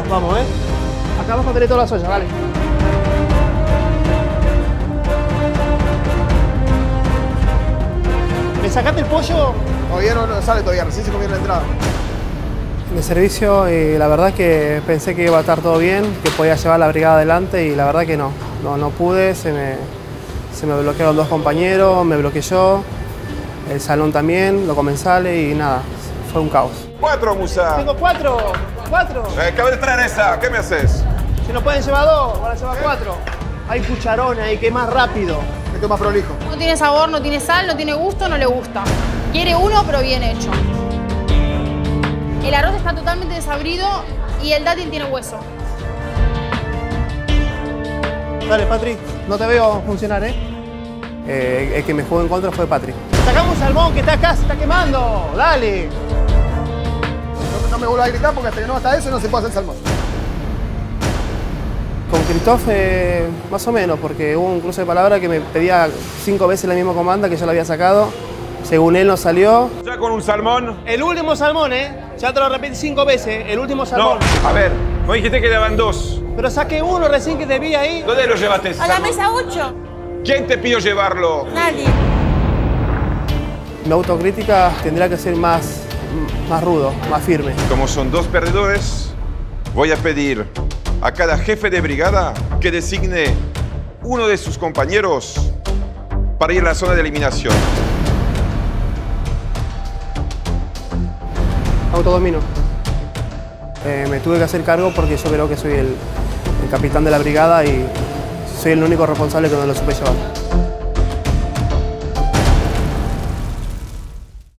Vamos, Acá abajo tenés todas las ollas, vale. ¿Me sacaste el pollo? Todavía no sale todavía, recién se comió la entrada. De servicio, la verdad que pensé que iba a estar todo bien, que podía llevar la brigada adelante y la verdad que no pude, se me bloquearon 2 compañeros, me bloqueé yo, el salón también, los comensales y nada, fue un caos. 4, Musa. Tengo 4. Acabé de traer esa, ¿qué me haces? Si no pueden llevar 2, van a llevar 4. Hay cucharones ahí, que es más rápido. Esto es más prolijo. No tiene sabor, no tiene sal, no tiene gusto, no le gusta. Quiere uno, pero bien hecho. El arroz está totalmente desabrido y el dátil tiene hueso. Dale, Patri, no te veo funcionar, El que me jugó en contra fue Patri. Sacamos un salmón que está acá, se está quemando. Dale. No me vuelvas a gritar porque hasta que no está eso no se puede hacer salmón. Con Christoph, más o menos, porque hubo un cruce de palabras que me pedía 5 veces la misma comanda que yo la había sacado. Según él no salió. Ya con un salmón. El último salmón, ya te lo repetí 5 veces, el último salmón. No, a ver, vos dijiste que daban 2. Pero saqué uno recién que te vi ahí. ¿Dónde lo llevaste ese A la salmón? mesa 8. ¿Quién te pidió llevarlo? Nadie. Mi autocrítica tendría que ser más rudo, más firme. Como son 2 perdedores, voy a pedir a cada jefe de brigada que designe uno de sus compañeros para ir a la zona de eliminación. Autodomino. Me tuve que hacer cargo porque yo creo que soy el capitán de la brigada y soy el único responsable que no lo supe llevar.